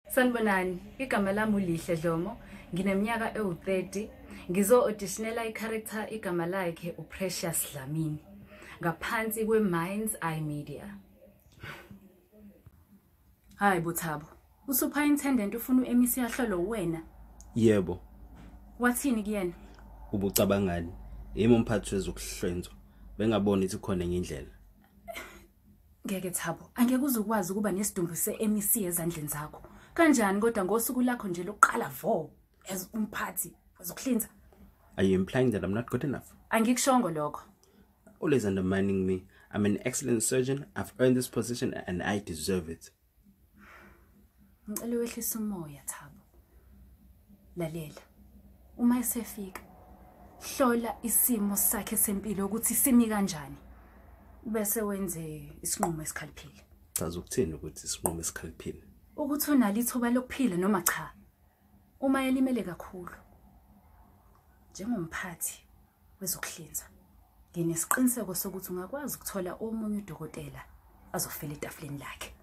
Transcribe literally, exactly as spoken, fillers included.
Sanibonani, igama lami uLihle Dlomo, ngineminyaka ewu thirty, ngizo-auditionela i-character igama lakhe uPrecious Dlamini, ngaphansi kwe-Mind's Eye Media. Hayi Buthabo, usuperintendent ufuna u-M C yahlolo wena? Yebo. Wathini kuyena? Ubucabangani, yimi umphathi wezokuhlwenzwa. Bengabona ukuthi khona enye indlela. Ngeke Thabo, angeke uzukwazi ukuba nesidumbu se-M C ezandleni zakho. Kanjani kodwa ngosuku lakho nje lokuqala vo as umphathi wezokuhlinza? Are you implying that I'm not good enough? Angikushongo lokho. Always undermining me. I'm an excellent surgeon. I've earned this position and I deserve it. Ngicela wehlisa umoya Thabo. Lalela. Uma esefika, hlola isimo sakhe sempilo ukuthi simi kanjani. Bese wenze isinqumo esikhaliphile. Chaza ukuthini ukuthi isinqumo esikhaliphile? Ukuthi unalo ithuba lokuphila noma cha. Uma elimele kakhulu, njengomphathi wezokuhlinza, nginesiqiniseko sokuthi ungakwazi ukuthola omunye udokotela azofela etafuleni lakhe.